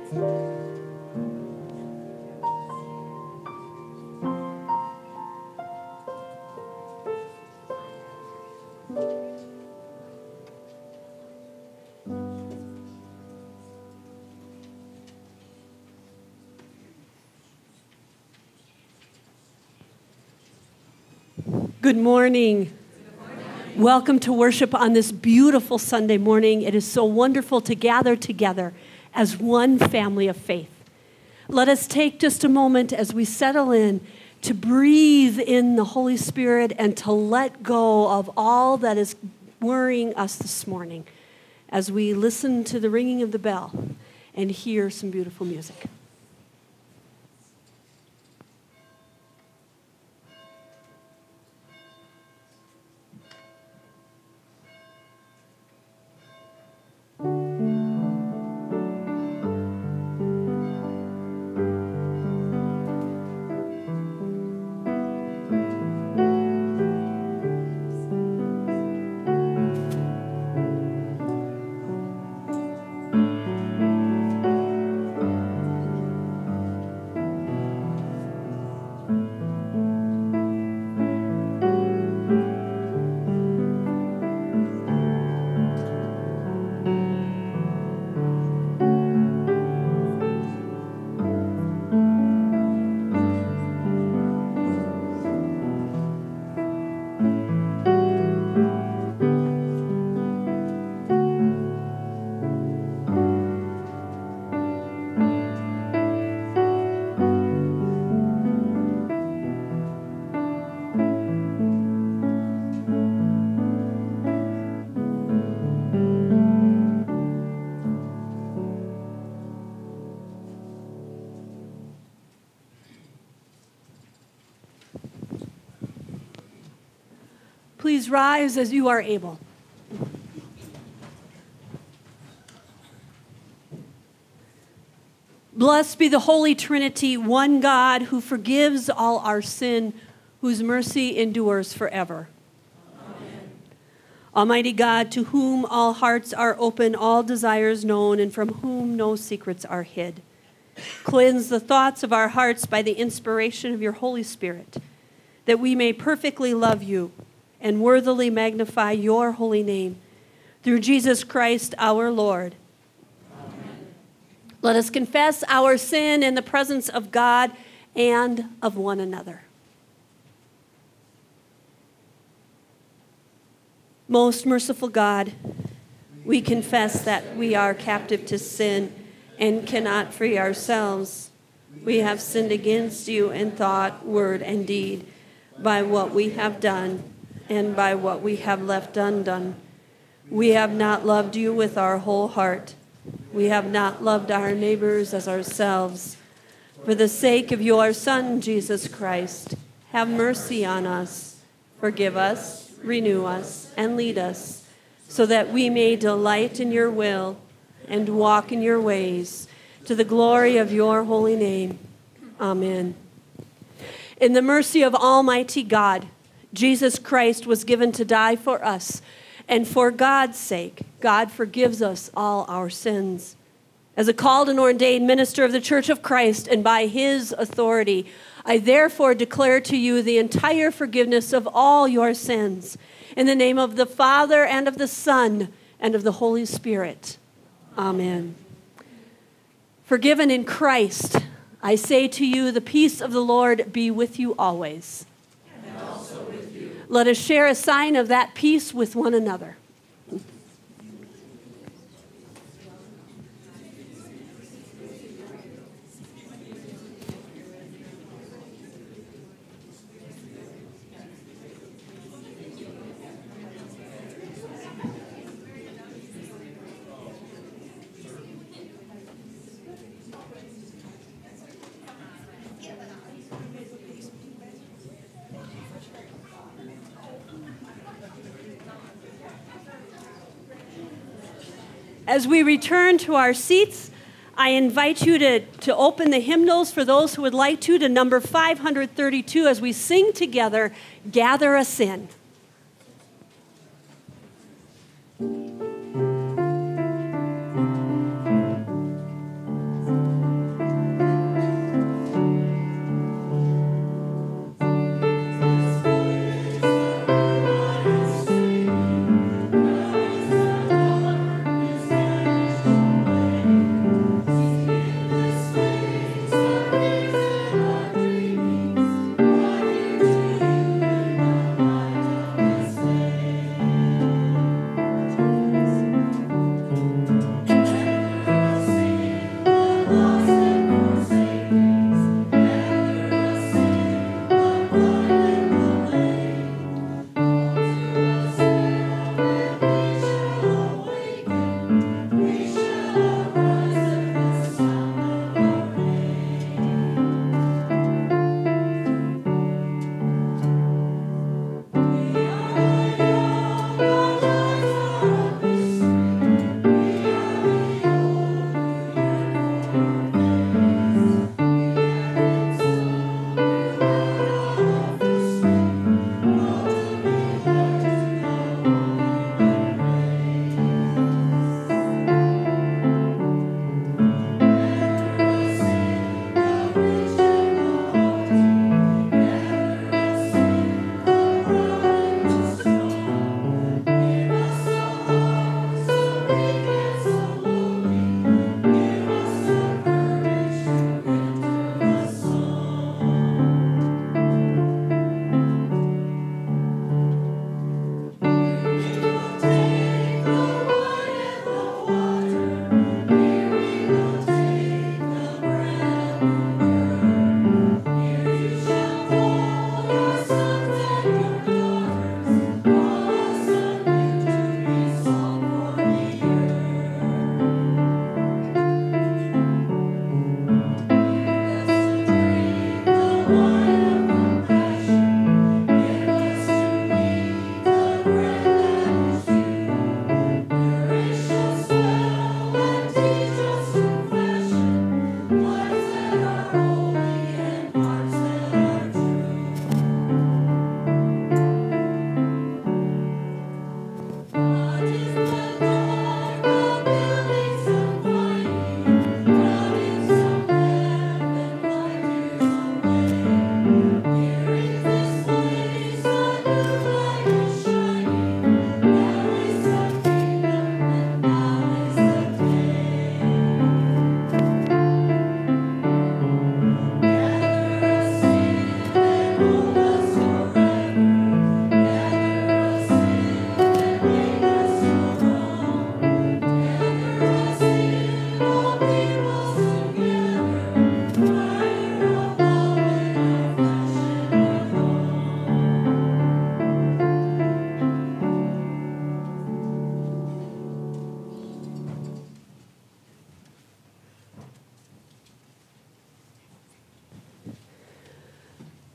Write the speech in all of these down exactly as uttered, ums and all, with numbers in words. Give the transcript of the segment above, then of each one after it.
Good morning. Good morning. Welcome to worship on this beautiful Sunday morning. It is so wonderful to gather together as one family of faith. Let us take just a moment as we settle in to breathe in the Holy Spirit and to let go of all that is worrying us this morning as we listen to the ringing of the bell and hear some beautiful music. Please rise as you are able. Blessed be the Holy Trinity, one God who forgives all our sin, whose mercy endures forever. Amen. Almighty God, to whom all hearts are open, all desires known, and from whom no secrets are hid. Cleanse the thoughts of our hearts by the inspiration of your Holy Spirit, that we may perfectly love you and worthily magnify your holy name, through Jesus Christ our Lord. Amen. Let us confess our sin in the presence of God and of one another. Most merciful God, we confess that we are captive to sin and cannot free ourselves. We have sinned against you in thought, word, and deed, by what we have done and by what we have left undone. We have not loved you with our whole heart. We have not loved our neighbors as ourselves. For the sake of your Son, Jesus Christ, have mercy on us. Forgive us, renew us, and lead us, so that we may delight in your will and walk in your ways, to the glory of your holy name. Amen. In the mercy of Almighty God, Jesus Christ was given to die for us, and for God's sake, God forgives us all our sins. As a called and ordained minister of the Church of Christ, and by his authority, I therefore declare to you the entire forgiveness of all your sins, in the name of the Father, and of the Son, and of the Holy Spirit. Amen. Forgiven in Christ, I say to you, the peace of the Lord be with you always. And also with you. Let us share a sign of that peace with one another. As we return to our seats, I invite you to, to open the hymnals for those who would like to, to number five hundred thirty-two as we sing together, Gather Us In.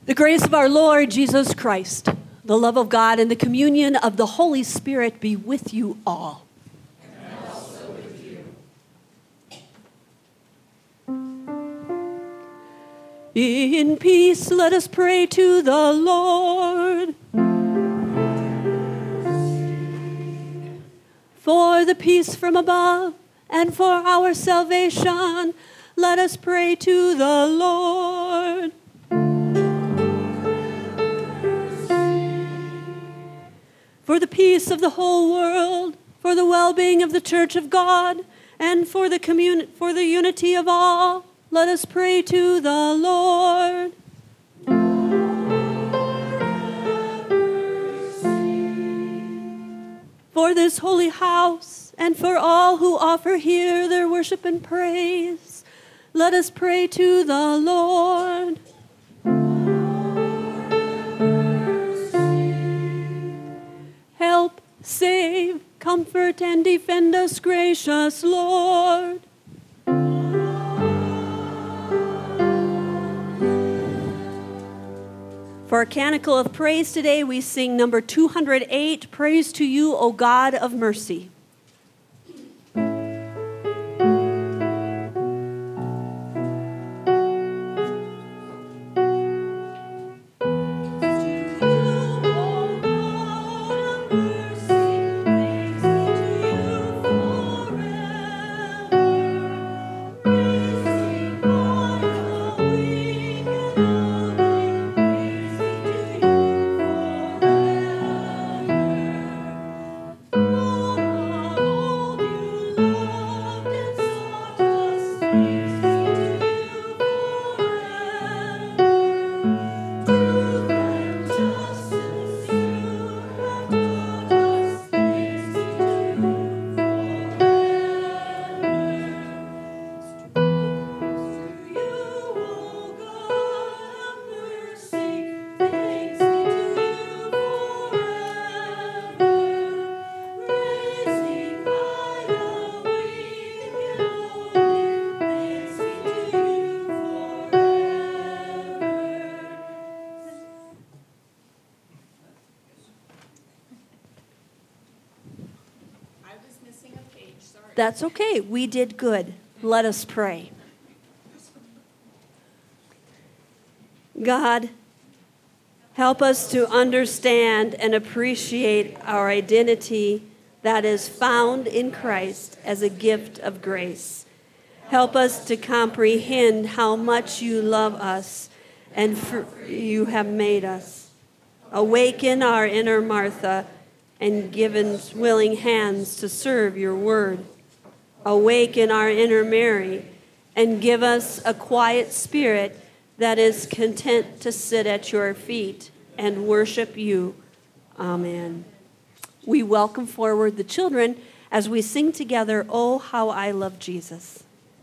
The grace of our Lord Jesus Christ, the love of God, and the communion of the Holy Spirit be with you all. And also with you. In peace, let us pray to the Lord. For the peace from above and for our salvation, let us pray to the Lord. For the peace of the whole world, for the well-being of the Church of God, and for the commun- for the unity of all, let us pray to the Lord. For this holy house, and for all who offer here their worship and praise, let us pray to the Lord. Help, save, comfort, and defend us, gracious Lord. For our canticle of praise today, we sing number two hundred eight, Praise to You, O God of Mercy. That's okay. We did good. Let us pray. God, help us to understand and appreciate our identity that is found in Christ as a gift of grace. Help us to comprehend how much you love us and for you have made us. Awaken our inner Martha and give us willing hands to serve your word. Awaken our inner Mary and give us a quiet spirit that is content to sit at your feet and worship you. Amen. We welcome forward the children as we sing together, Oh, How I Love Jesus.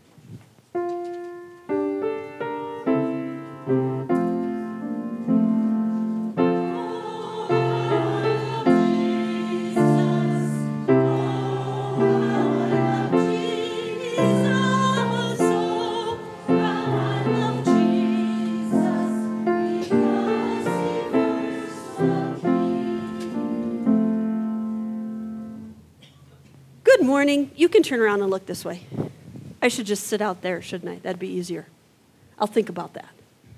Good morning. You can turn around and look this way. I should just sit out there, shouldn't I? That'd be easier. I'll think about that.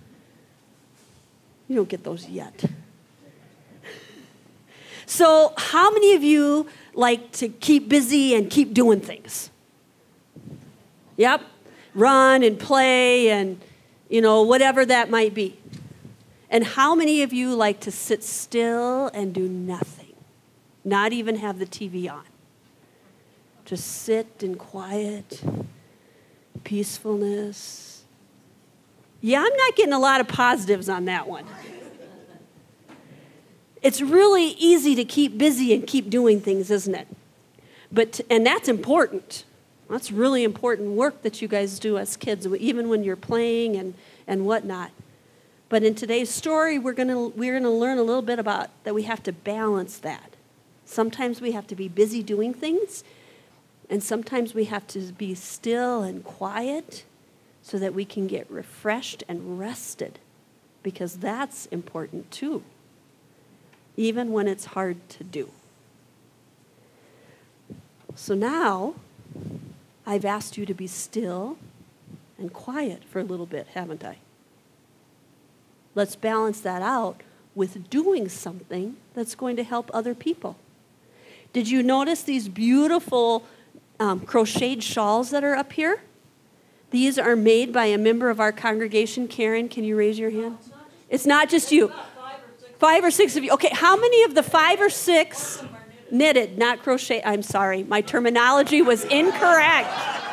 You don't get those yet. So how many of you like to keep busy and keep doing things? Yep. Run and play and, you know, whatever that might be. And how many of you like to sit still and do nothing? Not even have the T V on? Just sit in quiet, peacefulness. Yeah, I'm not getting a lot of positives on that one. It's really easy to keep busy and keep doing things, isn't it? But and that's important. That's really important work that you guys do as kids, even when you're playing and, and whatnot. But in today's story, we're gonna we're gonna learn a little bit about that we have to balance that. Sometimes we have to be busy doing things. And sometimes we have to be still and quiet so that we can get refreshed and rested because that's important too, even when it's hard to do. So now, I've asked you to be still and quiet for a little bit, haven't I? Let's balance that out with doing something that's going to help other people. Did you notice these beautiful um, crocheted shawls that are up here? These are made by a member of our congregation. Karen, can you raise your hand? It's not just you. Five or six of you. Okay, how many of the five or six knitted, not crochet? I'm sorry, my terminology was incorrect.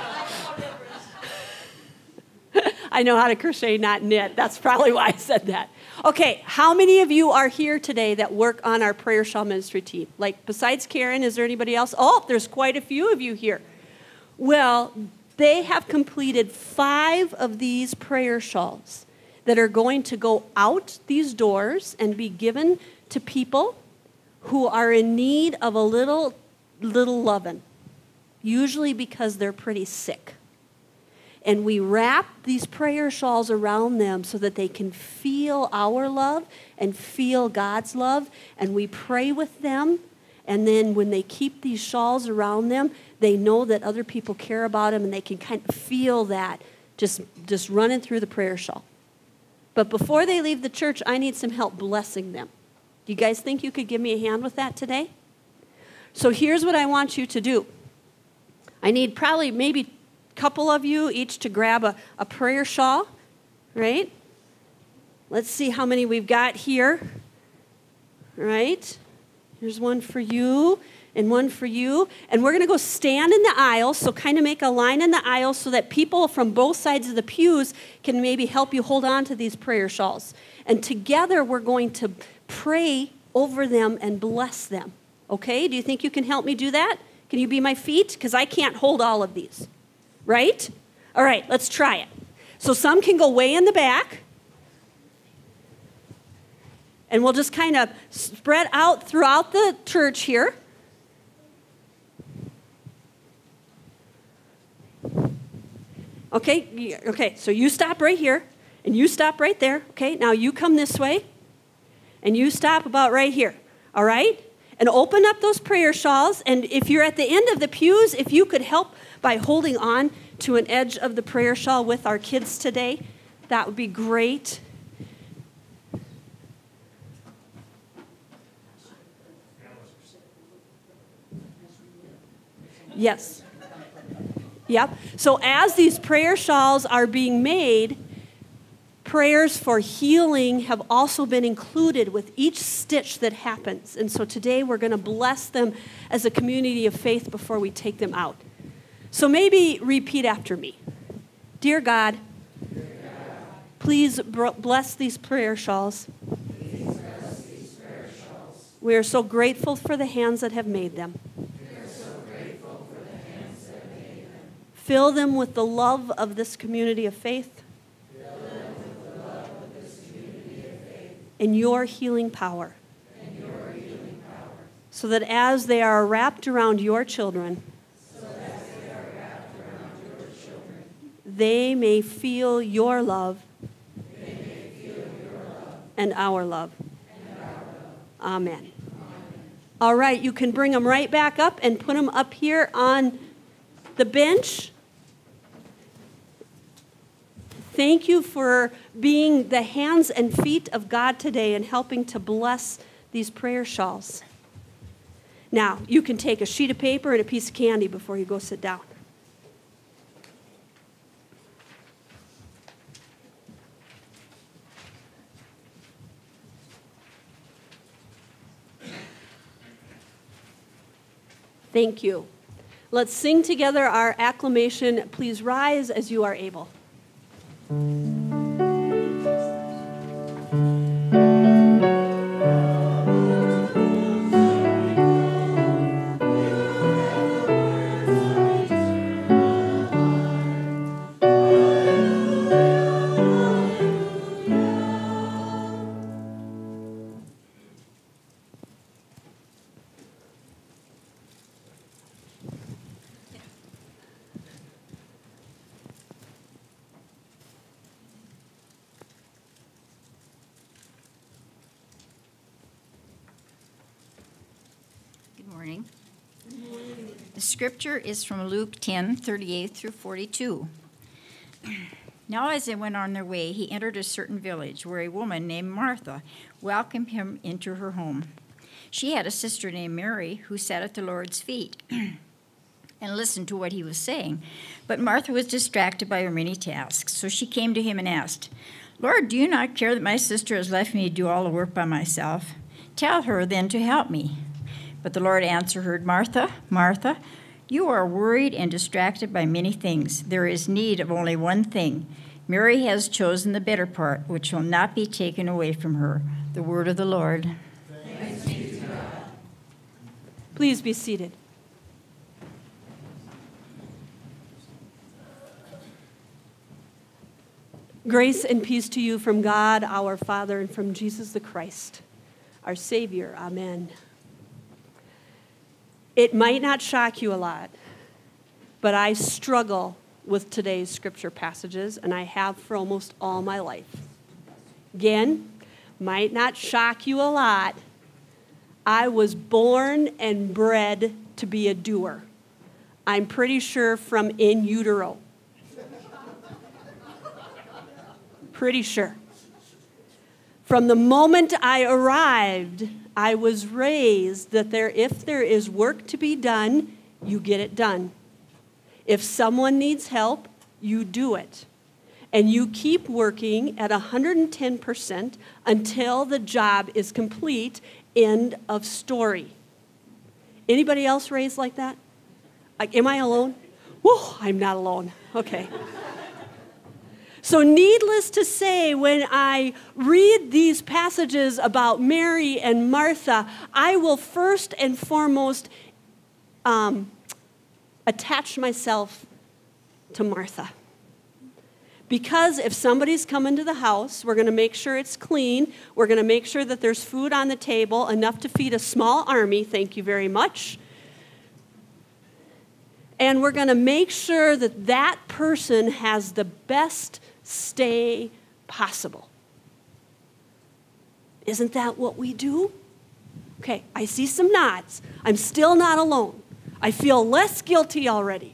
I know how to crochet, not knit. That's probably why I said that. Okay, how many of you are here today that work on our prayer shawl ministry team? Like, besides Karen, is there anybody else? Oh, there's quite a few of you here. Well, they have completed five of these prayer shawls that are going to go out these doors and be given to people who are in need of a little, little loving, usually because they're pretty sick. And we wrap these prayer shawls around them so that they can feel our love and feel God's love. And we pray with them. And then when they keep these shawls around them, they know that other people care about them, and they can kind of feel that just, just running through the prayer shawl. But before they leave the church, I need some help blessing them. Do you guys think you could give me a hand with that today? So here's what I want you to do. I need probably maybe couple of you each to grab a, a prayer shawl, right? Let's see how many we've got here, right? Here's one for you and one for you. And we're going to go stand in the aisle, so kind of make a line in the aisle so that people from both sides of the pews can maybe help you hold on to these prayer shawls. And together we're going to pray over them and bless them, okay? Do you think you can help me do that? Can you be my feet? Because I can't hold all of these. Right? All right, let's try it. So some can go way in the back. And we'll just kind of spread out throughout the church here. Okay, okay, so you stop right here, and you stop right there. Okay, now you come this way, and you stop about right here. All right? And open up those prayer shawls. And if you're at the end of the pews, if you could help by holding on to an edge of the prayer shawl with our kids today, that would be great. Yes. Yep. So as these prayer shawls are being made, prayers for healing have also been included with each stitch that happens. And so today we're going to bless them as a community of faith before we take them out. So maybe repeat after me. Dear God, Dear God please bless these prayer shawls. Please bless these prayer shawls. We are so grateful for the hands that have made them. We are so grateful for the hands that made them. Fill them with the love of this community of faith. Fill them with the love of this community of faith. And your healing power. And your healing power. So that as they are wrapped around your children, they may feel your love, they may feel your love and our love. And our love. Amen. Amen. All right, you can bring them right back up and put them up here on the bench. Thank you for being the hands and feet of God today and helping to bless these prayer shawls. Now, you can take a sheet of paper and a piece of candy before you go sit down. Thank you. Let's sing together our acclamation. Please rise as you are able. The scripture is from Luke ten, thirty-eight through forty-two. Now as they went on their way, he entered a certain village where a woman named Martha welcomed him into her home. She had a sister named Mary who sat at the Lord's feet and listened to what he was saying. But Martha was distracted by her many tasks, so she came to him and asked, "Lord, do you not care that my sister has left me to do all the work by myself? Tell her then to help me." But the Lord answered her, "Martha, Martha, you are worried and distracted by many things. There is need of only one thing. Mary has chosen the better part, which will not be taken away from her." The word of the Lord. Thanks be to God. Please be seated. Grace and peace to you from God, our Father, and from Jesus the Christ, our Savior. Amen. It might not shock you a lot, but I struggle with today's scripture passages, and I have for almost all my life. Again, might not shock you a lot. I was born and bred to be a doer. I'm pretty sure from in utero. Pretty sure. From the moment I arrived, I was raised that there, if there is work to be done, you get it done. If someone needs help, you do it. And you keep working at one hundred ten percent until the job is complete. End of story. Anybody else raised like that? Like, am I alone? Whoa, I'm not alone. Okay. So needless to say, when I read these passages about Mary and Martha, I will first and foremost um, attach myself to Martha. Because if somebody's coming to the house, we're going to make sure it's clean. We're going to make sure that there's food on the table, enough to feed a small army. Thank you very much. And we're going to make sure that that person has the best stay possible. Isn't that what we do? Okay, I see some nods. I'm still not alone. I feel less guilty already.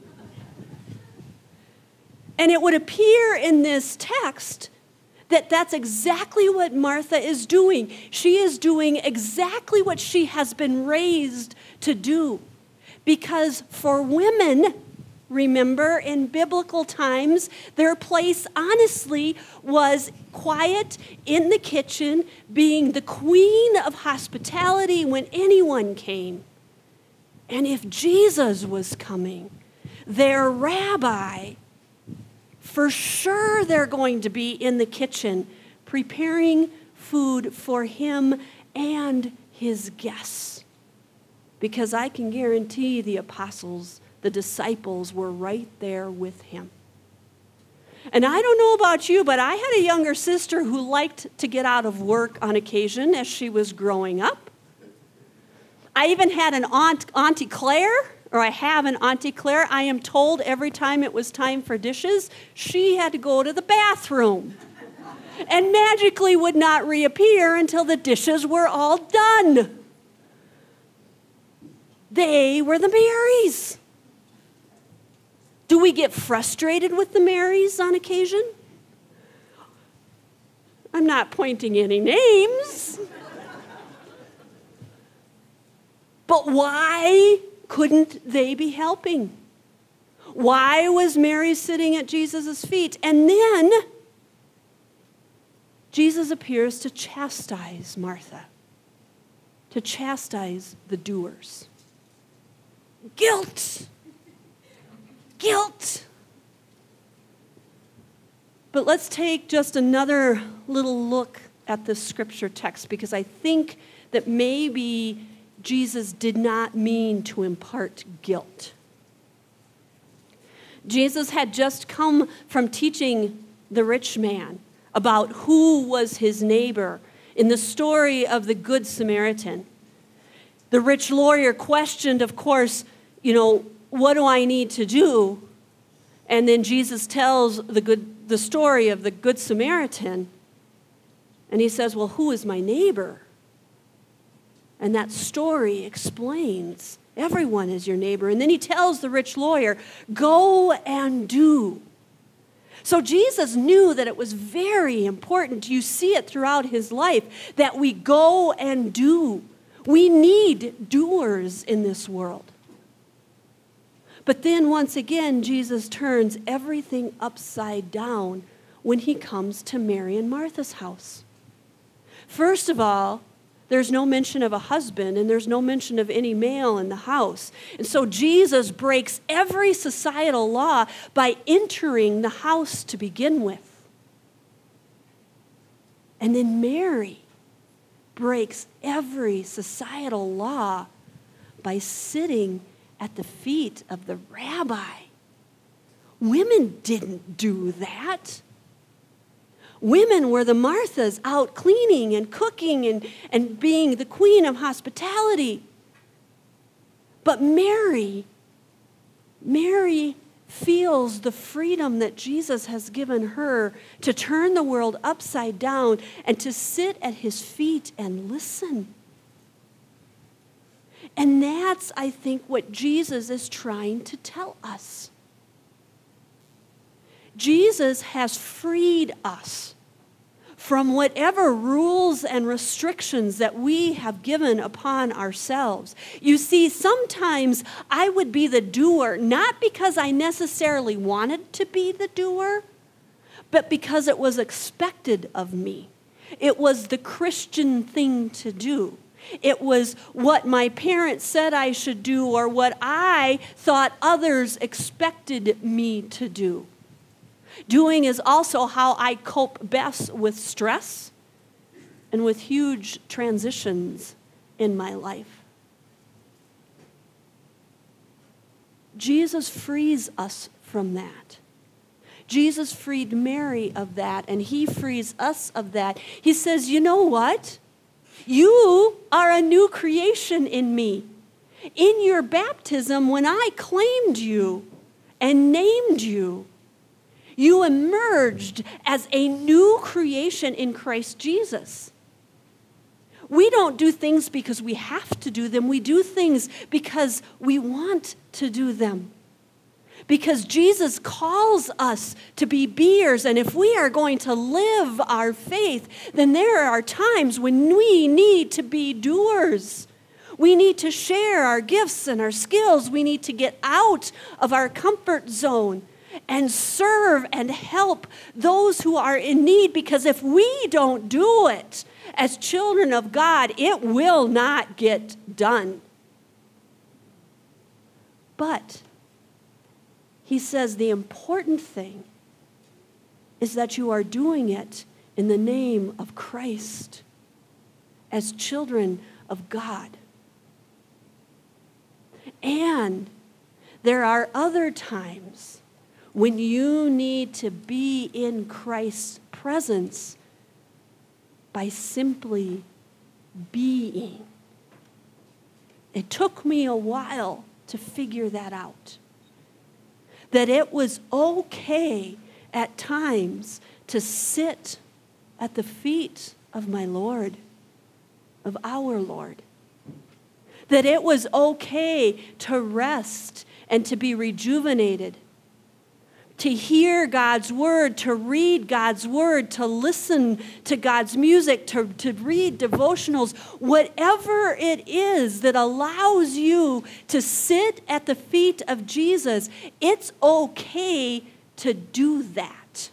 And it would appear in this text that that's exactly what Martha is doing. She is doing exactly what she has been raised to do. Because for women, remember, in biblical times, their place, honestly, was quiet in the kitchen, being the queen of hospitality when anyone came. And if Jesus was coming, their rabbi, for sure they're going to be in the kitchen preparing food for him and his guests. Because I can guarantee the apostles, the disciples, were right there with him. And I don't know about you, but I had a younger sister who liked to get out of work on occasion as she was growing up. I even had an aunt, Auntie Claire, or I have an Auntie Claire. I am told every time it was time for dishes, she had to go to the bathroom and magically would not reappear until the dishes were all done. They were the Marys. Do we get frustrated with the Marys on occasion? I'm not pointing any names. But why couldn't they be helping? Why was Mary sitting at Jesus' feet? And then Jesus appears to chastise Martha, to chastise the doers. Guilt. Guilt. But let's take just another little look at this scripture text, because I think that maybe Jesus did not mean to impart guilt. Jesus had just come from teaching the rich man about who was his neighbor in the story of the Good Samaritan. The rich lawyer questioned, of course, you know, what do I need to do? And then Jesus tells the good the story of the Good Samaritan. And he says, well, who is my neighbor? And that story explains Everyone is your neighbor. And then he tells the rich lawyer, go and do. So Jesus knew that it was very important. You see it throughout his life, that we go and do. We need doers in this world. But then once again, Jesus turns everything upside down when he comes to Mary and Martha's house. First of all, there's no mention of a husband, and there's no mention of any male in the house. And so Jesus breaks every societal law by entering the house to begin with. And then Mary breaks every societal law by sitting at the feet of the rabbi. Women didn't do that. Women were the Marthas out cleaning and cooking and, and being the queen of hospitality. But Mary, Mary feels the freedom that Jesus has given her to turn the world upside down and to sit at his feet and listen. And that's, I think, what Jesus is trying to tell us. Jesus has freed us from whatever rules and restrictions that we have given upon ourselves. You see, sometimes I would be the doer, not because I necessarily wanted to be the doer, but because it was expected of me. It was the Christian thing to do. It was what my parents said I should do or what I thought others expected me to do. Doing is also how I cope best with stress and with huge transitions in my life. Jesus frees us from that. Jesus freed Mary of that, and he frees us of that. He says, you know what? You are a new creation in me. In your baptism, when I claimed you and named you, you emerged as a new creation in Christ Jesus. We don't do things because we have to do them. We do things because we want to do them. Because Jesus calls us to be beers, and if we are going to live our faith, then there are times when we need to be doers. We need to share our gifts and our skills. We need to get out of our comfort zone and serve and help those who are in need, because if we don't do it as children of God, it will not get done. But he says the important thing is that you are doing it in the name of Christ as children of God. And there are other times when you need to be in Christ's presence by simply being. It took me a while to figure that out. That it was okay at times to sit at the feet of my Lord, of our Lord. That it was okay to rest and to be rejuvenated, to hear God's word, to read God's word, to listen to God's music, to, to read devotionals, whatever it is that allows you to sit at the feet of Jesus, it's okay to do that.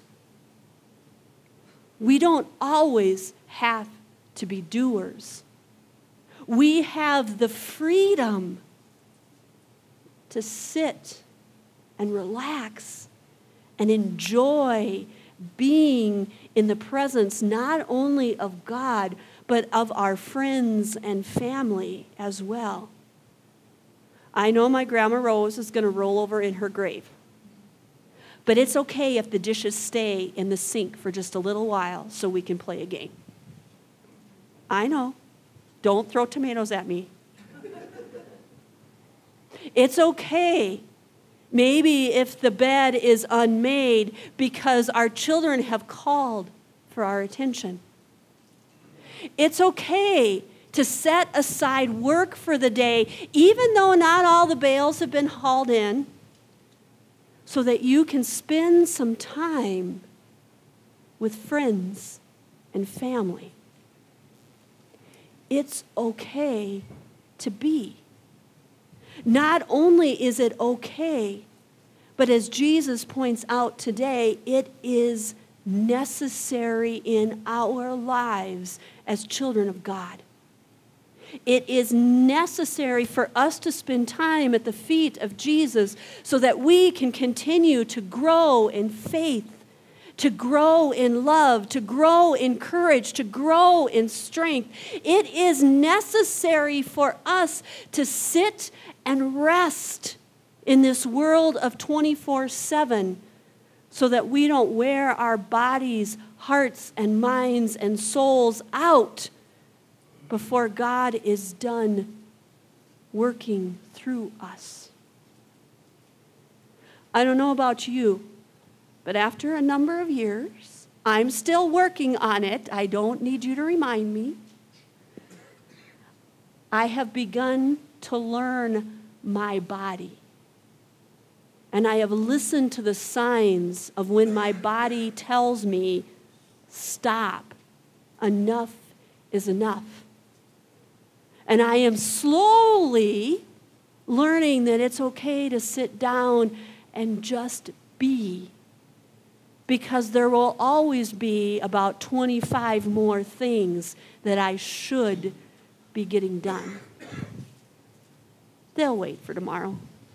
We don't always have to be doers. We have the freedom to sit and relax and enjoy being in the presence not only of God, but of our friends and family as well. I know my Grandma Rose is going to roll over in her grave. But it's okay if the dishes stay in the sink for just a little while so we can play a game. I know. Don't throw tomatoes at me. It's okay. Maybe if the bed is unmade because our children have called for our attention. It's okay to set aside work for the day, even though not all the bales have been hauled in, so that you can spend some time with friends and family. It's okay to be. Not only is it okay, but as Jesus points out today, it is necessary in our lives as children of God. It is necessary for us to spend time at the feet of Jesus so that we can continue to grow in faith, to grow in love, to grow in courage, to grow in strength. It is necessary for us to sit and rest in this world of twenty-four seven so that we don't wear our bodies, hearts, and minds and souls out before God is done working through us. I don't know about you, but after a number of years, I'm still working on it. I don't need you to remind me. I have begun to learn my body. And I have listened to the signs of when my body tells me, stop, enough is enough. And I am slowly learning that it's okay to sit down and just be. Because there will always be about twenty-five more things that I should be getting done. They'll wait for tomorrow.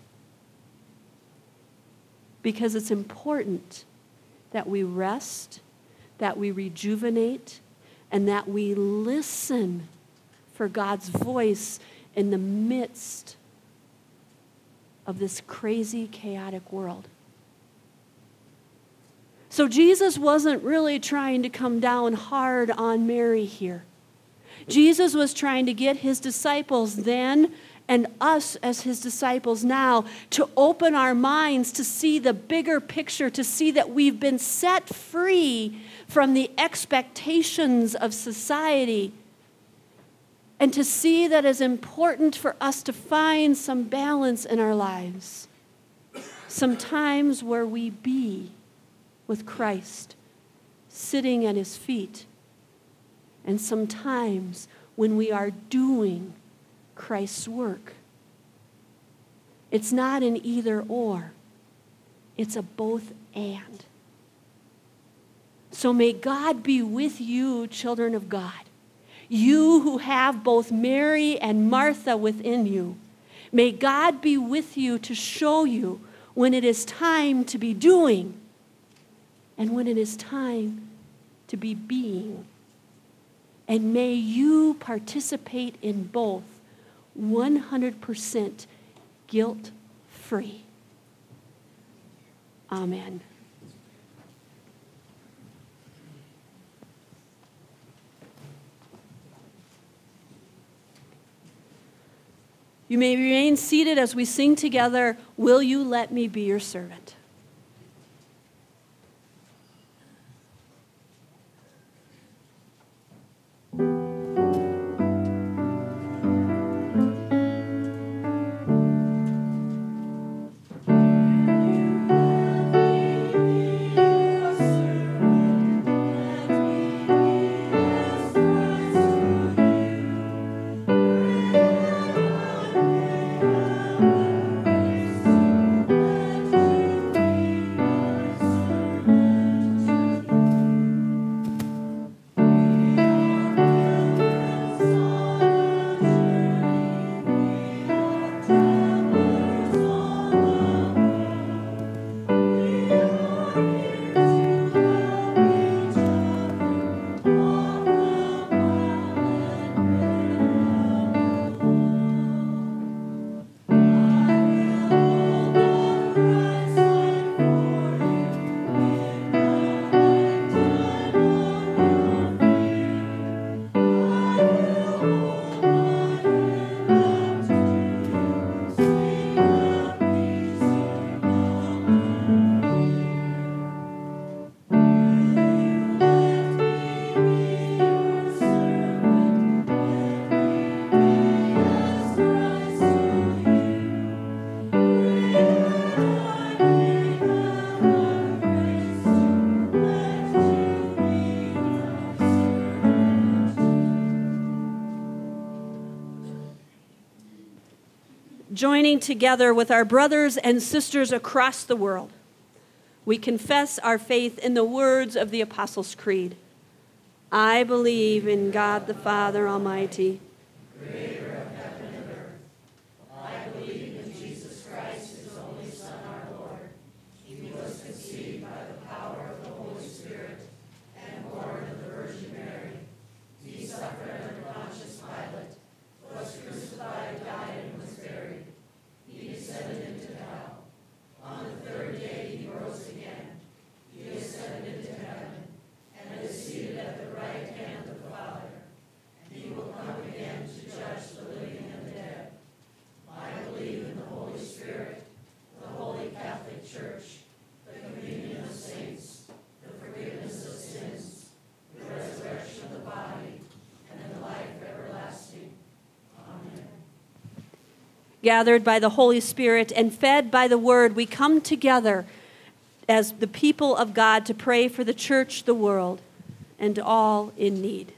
Because it's important that we rest, that we rejuvenate, and that we listen for God's voice in the midst of this crazy, chaotic world. So Jesus wasn't really trying to come down hard on Mary here. Jesus was trying to get his disciples then and us as his disciples now to open our minds to see the bigger picture, to see that we've been set free from the expectations of society, and to see that it's important for us to find some balance in our lives. Some times where we be with Christ, sitting at his feet, and sometimes when we are doing Christ's work. It's not an either or. It's a both and. So may God be with you, children of God. You who have both Mary and Martha within you. May God be with you to show you when it is time to be doing and when it is time to be being. And may you participate in both one hundred percent guilt-free. Amen. You may remain seated as we sing together, "Will You Let Me Be Your Servant?" joining together with our brothers and sisters across the world, we confess our faith in the words of the Apostles' Creed. I believe in God the Father Almighty, creator of heaven and earth. I believe in Jesus Christ, his only Son, our Lord. He was conceived by the power of the Holy Spirit and born of the Virgin Mary. He suffered under Pontius Pilate, was crucified, died, and was buried. He descended into hell. On the third day he rose again. He ascended into heaven and is seated at the right hand of the Father. And he will come again to judge the living and the dead. I believe in the Holy Spirit, the Holy Catholic Church, the communion of saints, the forgiveness of sins, the resurrection of the body, and the life everlasting. Amen. Gathered by the Holy Spirit and fed by the Word, we come together as the people of God to pray for the church, the world, and all in need.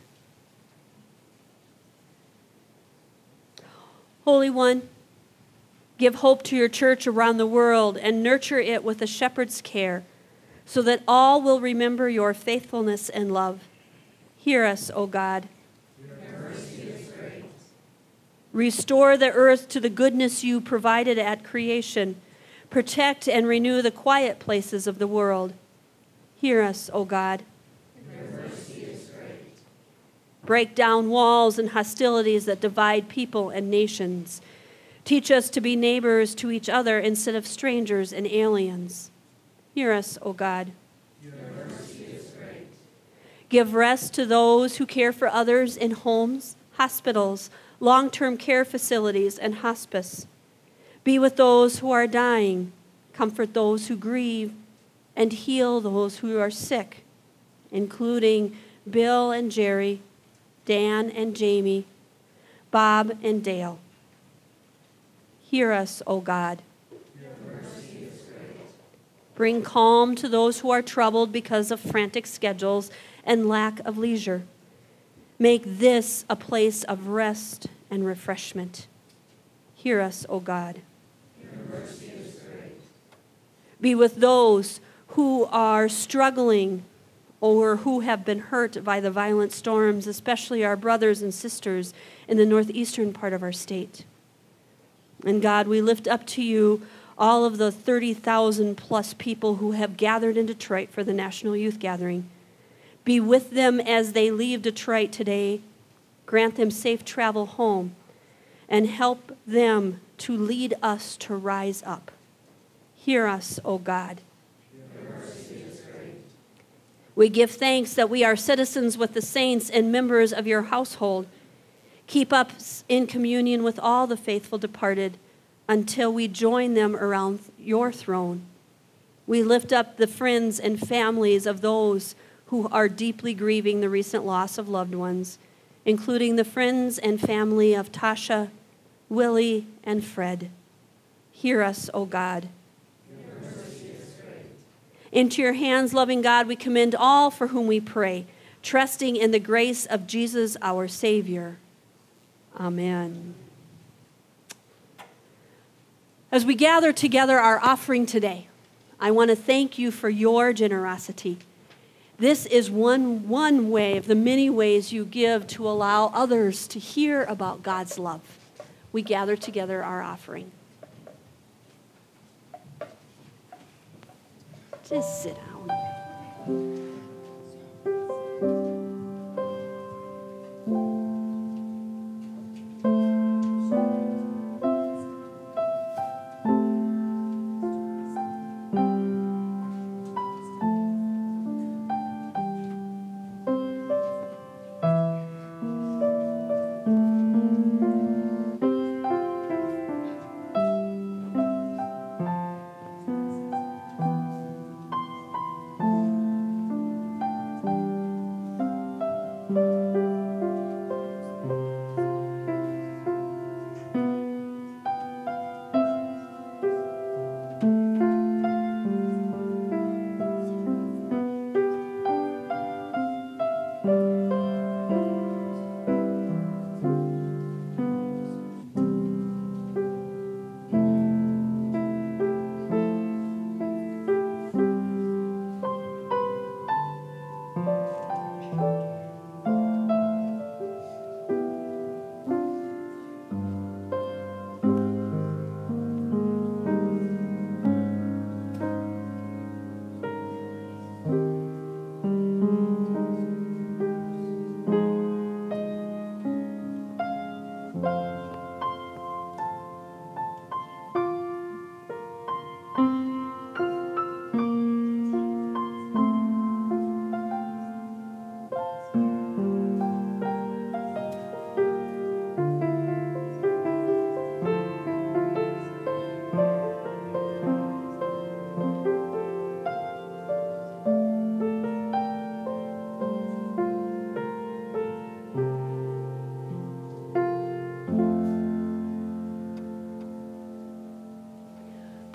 Holy One, give hope to your church around the world and nurture it with a shepherd's care, so that all will remember your faithfulness and love. Hear us, O God. Your mercy is great. Restore the earth to the goodness you provided at creation. Protect and renew the quiet places of the world. Hear us, O God. Your mercy is great. Break down walls and hostilities that divide people and nations. Teach us to be neighbors to each other instead of strangers and aliens. Hear us, O God. Your mercy is great. Give rest to those who care for others in homes, hospitals, long-term care facilities, and hospice. Be with those who are dying. Comfort those who grieve, and heal those who are sick, including Bill and Jerry, Dan and Jamie, Bob and Dale. Hear us, O God. Your mercy is great. Bring calm to those who are troubled because of frantic schedules and lack of leisure. Make this a place of rest and refreshment. Hear us, O God. Your mercy is great. Be with those who are struggling or who have been hurt by the violent storms, especially our brothers and sisters in the northeastern part of our state. And God, we lift up to you all of the thirty thousand plus people who have gathered in Detroit for the National Youth Gathering. Be with them as they leave Detroit today. Grant them safe travel home and help them to lead us to rise up. Hear us, O God. Your mercy is great. We give thanks that we are citizens with the saints and members of your household. Keep us in communion with all the faithful departed until we join them around your throne. We lift up the friends and families of those who are deeply grieving the recent loss of loved ones, including the friends and family of Tasha, Willie, and Fred. Hear us, O God. Your mercy is great. Into your hands, loving God, we commend all for whom we pray, trusting in the grace of Jesus, our Savior. Amen. As we gather together our offering today, I want to thank you for your generosity. This is one, one way of the many ways you give to allow others to hear about God's love. We gather together our offering. Just sit down.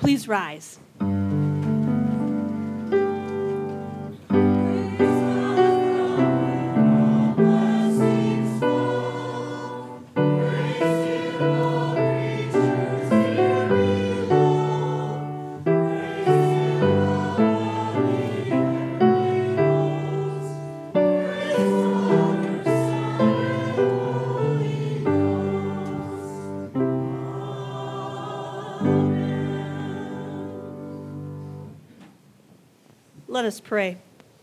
Please rise. Let us pray.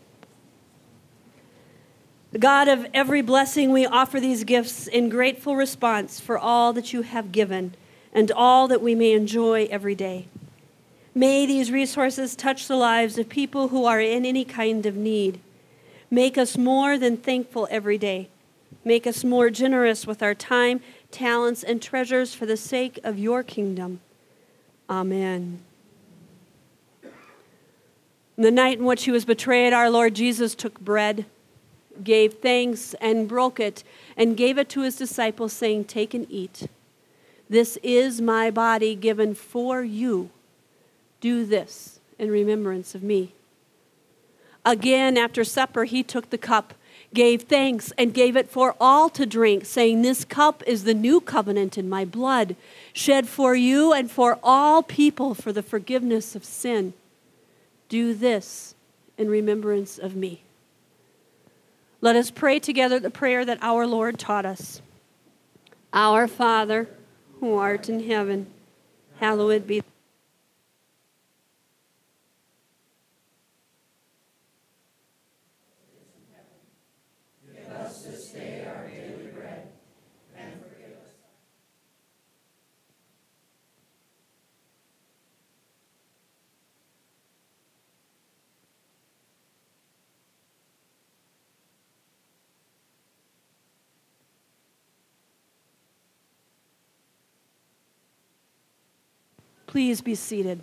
God of every blessing, we offer these gifts in grateful response for all that you have given and all that we may enjoy every day. May these resources touch the lives of people who are in any kind of need. Make us more than thankful every day. Make us more generous with our time, talents, and treasures for the sake of your kingdom. Amen. The night in which he was betrayed, our Lord Jesus took bread, gave thanks, and broke it, and gave it to his disciples, saying, "Take and eat. This is my body given for you. Do this in remembrance of me." Again, after supper, he took the cup, gave thanks, and gave it for all to drink, saying, "This cup is the new covenant in my blood, shed for you and for all people for the forgiveness of sin. Do this in remembrance of me." Let us pray together the prayer that our Lord taught us. Our Father, who art in heaven, hallowed be. Give us this day our daily bread, and forgive us. Please be seated.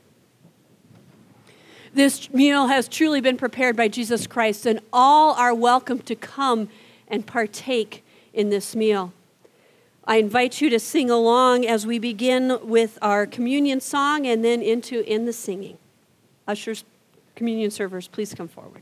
This meal has truly been prepared by Jesus Christ, and all are welcome to come and partake in this meal. I invite you to sing along as we begin with our communion song and then into in the singing. Ushers, communion servers, please come forward.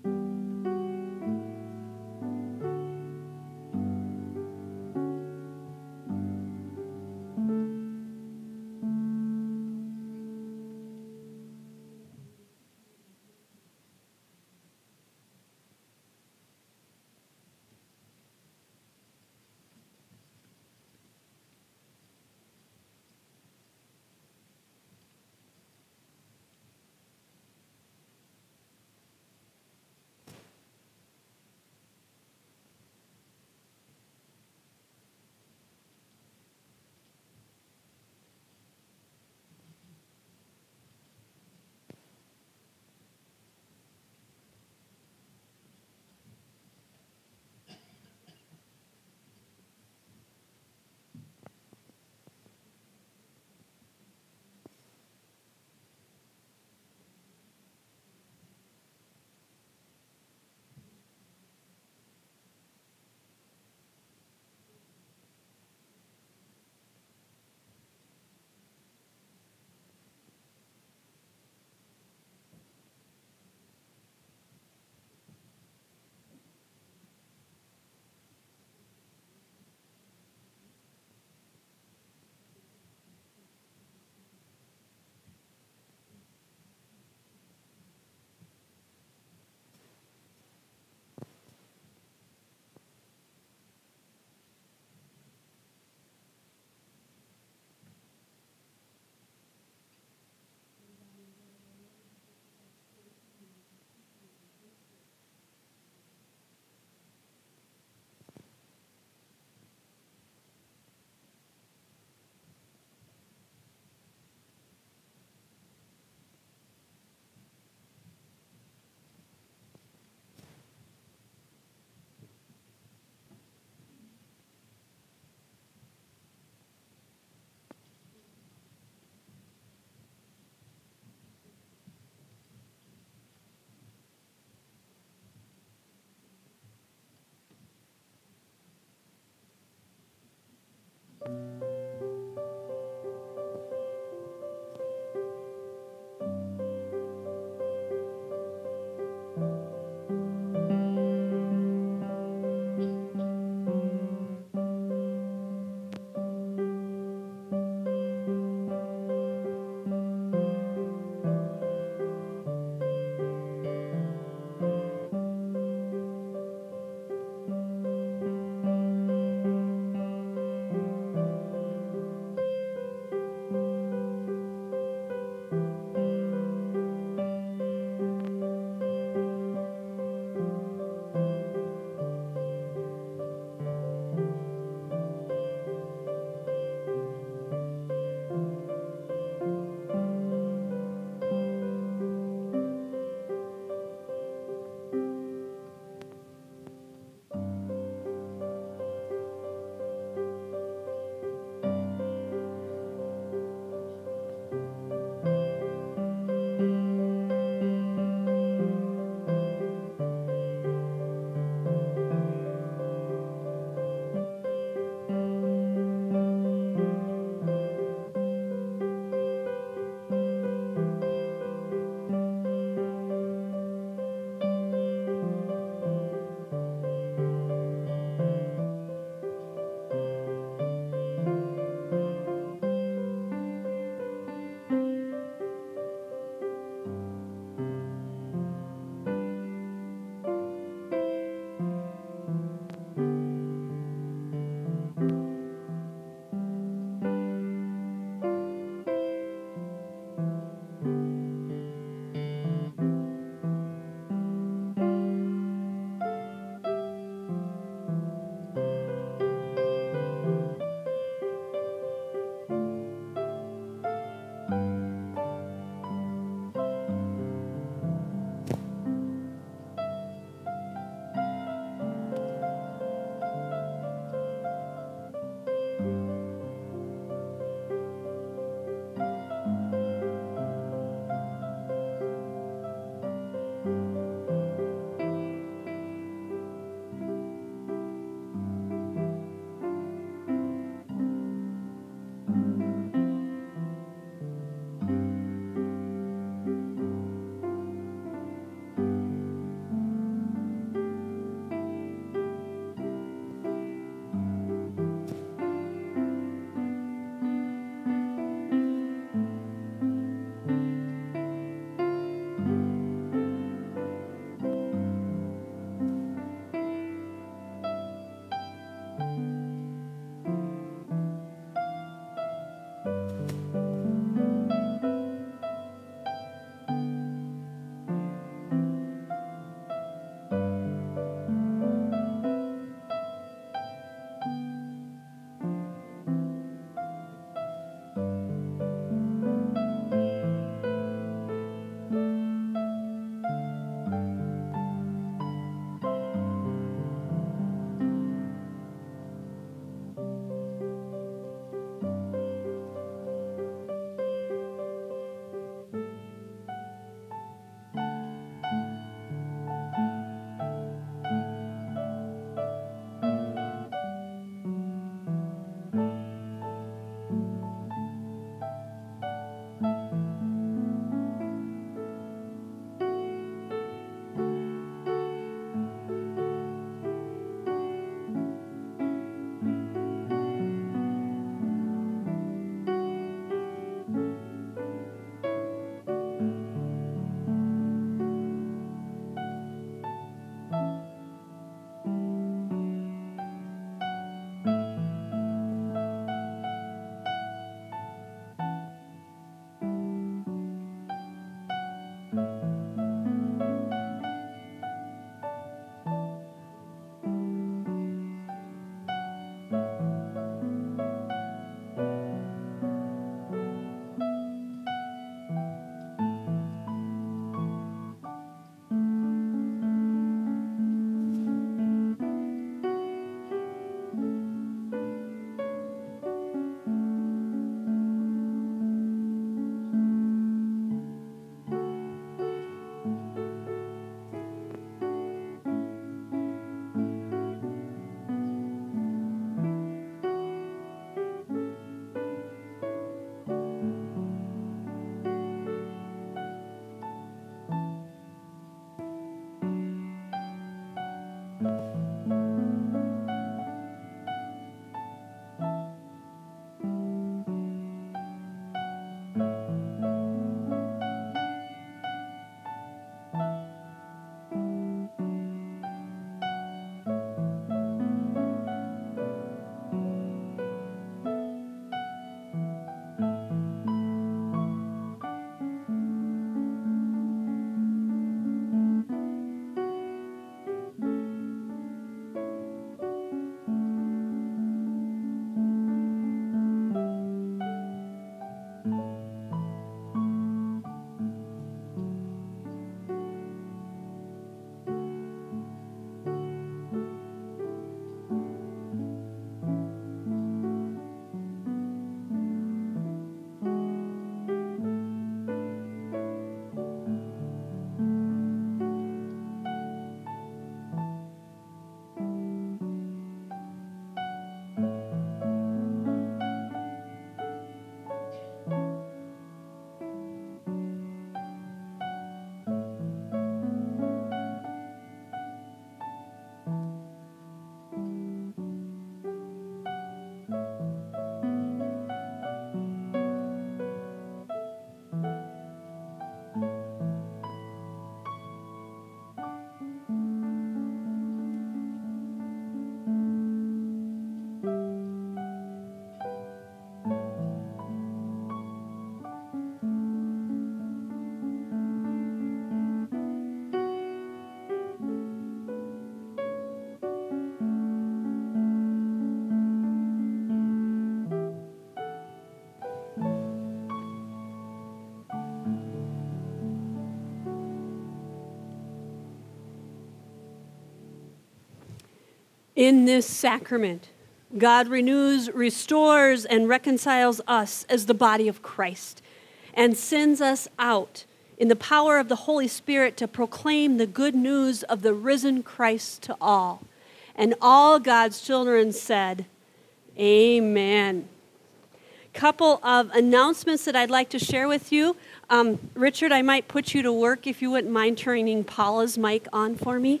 In this sacrament, God renews, restores, and reconciles us as the body of Christ and sends us out in the power of the Holy Spirit to proclaim the good news of the risen Christ to all. And all God's children said, Amen. Couple of announcements that I'd like to share with you. Um, Richard, I might put you to work if you wouldn't mind turning Paula's mic on for me,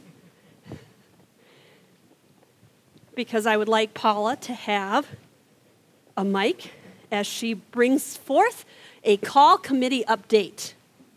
because I would like Paula to have a mic as she brings forth a call committee update.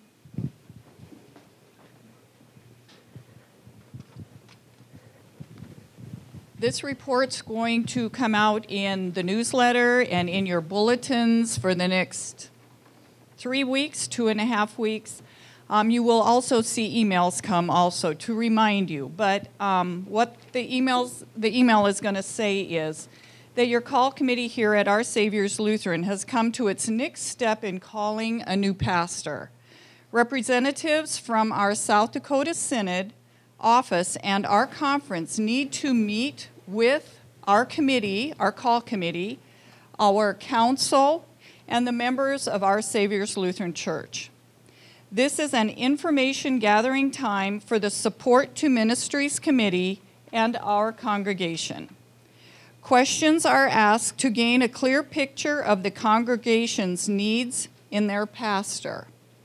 This report's going to come out in the newsletter and in your bulletins for the next three weeks, two and a half weeks. Um, you will also see emails come also to remind you. But um, what the emails, the email is going to say is that your call committee here at Our Savior's Lutheran has come to its next step in calling a new pastor. Representatives from our South Dakota Synod office and our conference need to meet with our committee, our call committee, our council, and the members of Our Savior's Lutheran Church. This is an information gathering time for the Support to Ministries Committee and our congregation. Questions are asked to gain a clear picture of the congregation's needs in their pastor.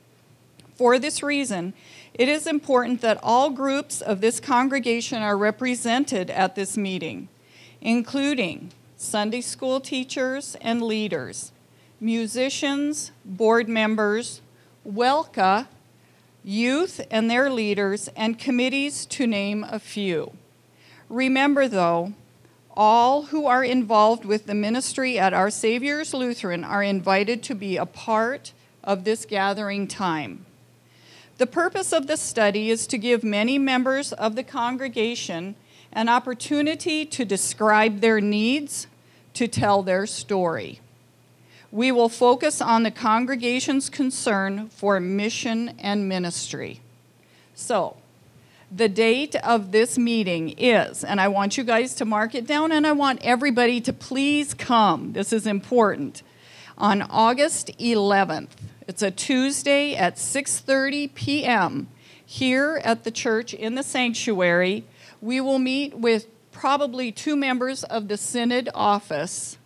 For this reason, it is important that all groups of this congregation are represented at this meeting, including Sunday school teachers and leaders, musicians, board members, ELCA, youth and their leaders, and committees, to name a few. Remember, though, all who are involved with the ministry at Our Savior's Lutheran are invited to be a part of this gathering time. The purpose of the study is to give many members of the congregation an opportunity to describe their needs, to tell their story. We will focus on the congregation's concern for mission and ministry. So, the date of this meeting is, and I want you guys to mark it down, and I want everybody to please come. This is important. On August eleventh. It's a Tuesday at six thirty p m here at the church in the sanctuary. We will meet with probably two members of the Synod office.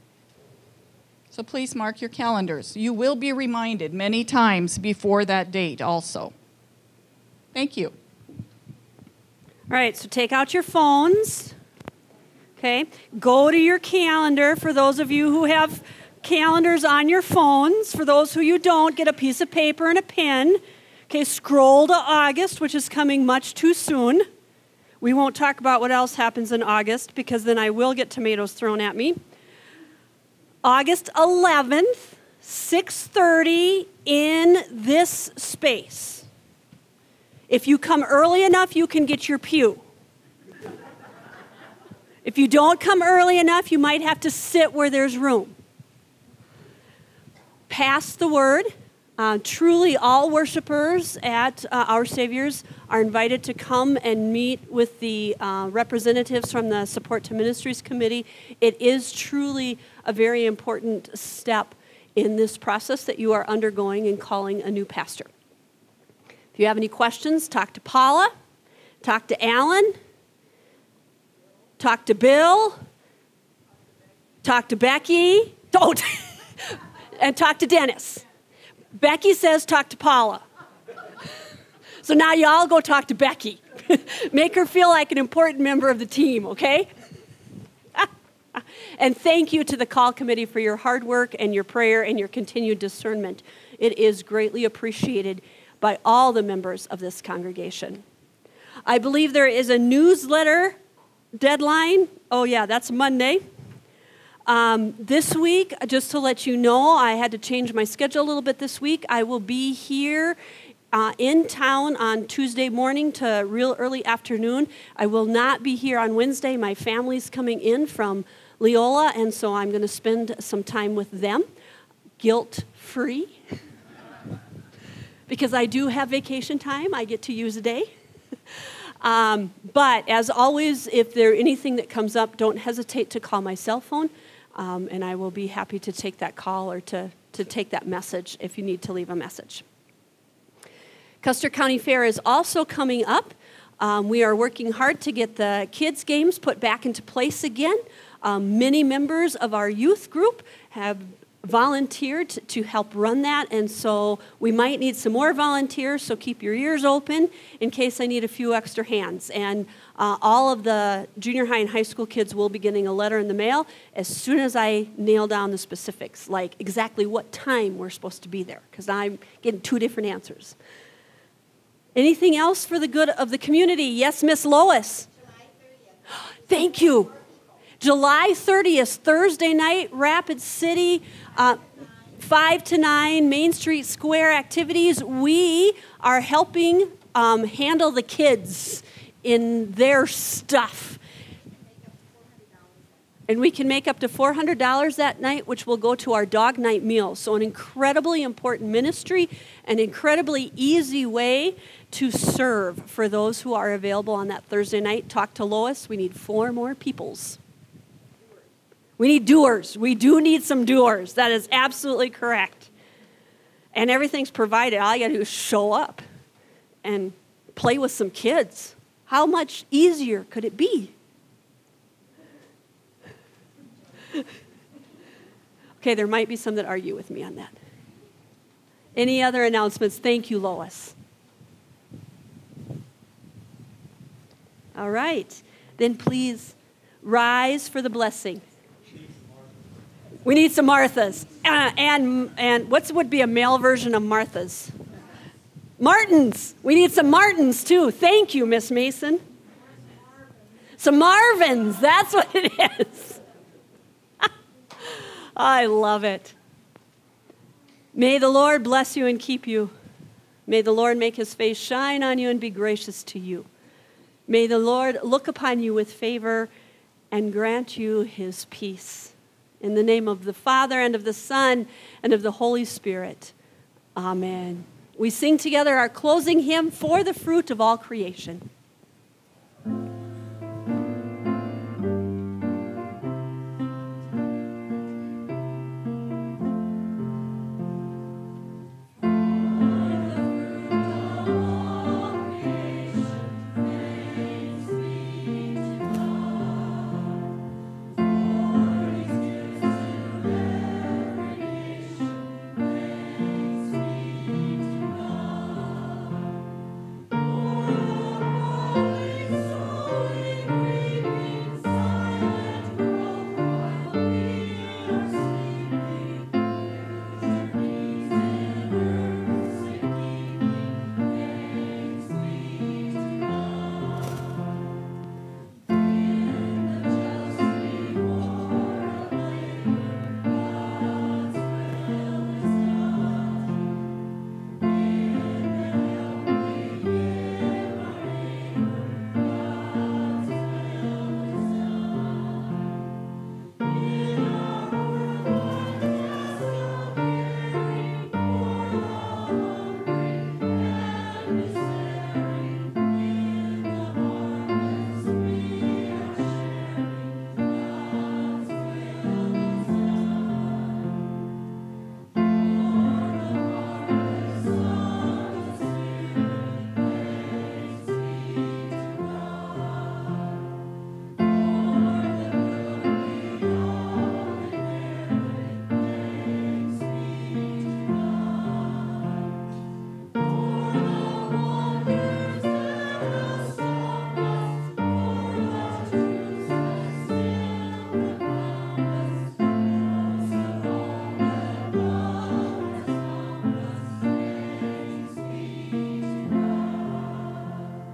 So please mark your calendars. You will be reminded many times before that date also. Thank you. All right, so take out your phones. Okay, go to your calendar for those of you who have calendars on your phones. For those who you don't, get a piece of paper and a pen. Okay, scroll to August, which is coming much too soon. We won't talk about what else happens in August, because then I will get tomatoes thrown at me. August eleventh, six thirty in this space. If you come early enough, you can get your pew. If you don't come early enough, you might have to sit where there's room. Pass the word. Uh, truly, all worshipers at uh, Our Savior's are invited to come and meet with the uh, representatives from the Support to Ministries Committee. It is truly a very important step in this process that you are undergoing in calling a new pastor. If you have any questions, talk to Paula, talk to Alan, talk to Bill, talk to Becky. Don't. And talk to Dennis. Becky says talk to Paula. So now y'all go talk to Becky. Make her feel like an important member of the team, okay? And thank you to the call committee for your hard work and your prayer and your continued discernment. It is greatly appreciated by all the members of this congregation. I believe there is a newsletter deadline. Oh yeah, that's Monday. Um, this week, just to let you know, I had to change my schedule a little bit this week. I will be here uh, in town on Tuesday morning to real early afternoon. I will not be here on Wednesday. My family's coming in from Leola, and so I'm going to spend some time with them, guilt-free, because I do have vacation time. I get to use a day. Um, but as always, if there's anything that comes up, don't hesitate to call my cell phone, um, and I will be happy to take that call or to, to take that message if you need to leave a message. Custer County Fair is also coming up. Um, we are working hard to get the kids' games put back into place again. Um, many members of our youth group have volunteered to, to help run that, and so we might need some more volunteers, so keep your ears open in case I need a few extra hands. And uh, all of the junior high and high school kids will be getting a letter in the mail as soon as I nail down the specifics, like exactly what time we're supposed to be there, because I'm getting two different answers. Anything else for the good of the community? Yes, Miss Lois. July thirtieth. Thank you. July thirtieth, Thursday night, Rapid City, uh, five to nine, Main Street Square activities. We are helping um, handle the kids in their stuff. And we can make up to four hundred dollars that night, which will go to our dog night meal. So an incredibly important ministry, an incredibly easy way to serve for those who are available on that Thursday night. Talk to Lois. We need four more peoples. We need doers. We do need some doers. That is absolutely correct. And everything's provided. All you got to do is show up and play with some kids. How much easier could it be? Okay, there might be some that argue with me on that. Any other announcements? Thank you, Lois. All right. Then please rise for the blessing. We need some Marthas. Uh, and and what would be a male version of Marthas? Martins. We need some Martins, too. Thank you, Miss Mason. Some Marvins. That's what it is. I love it. May the Lord bless you and keep you. May the Lord make his face shine on you and be gracious to you. May the Lord look upon you with favor and grant you his peace. In the name of the Father and of the Son and of the Holy Spirit. Amen. We sing together our closing hymn, For the Fruit of All Creation.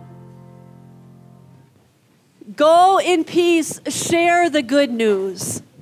Go in peace, share the good news.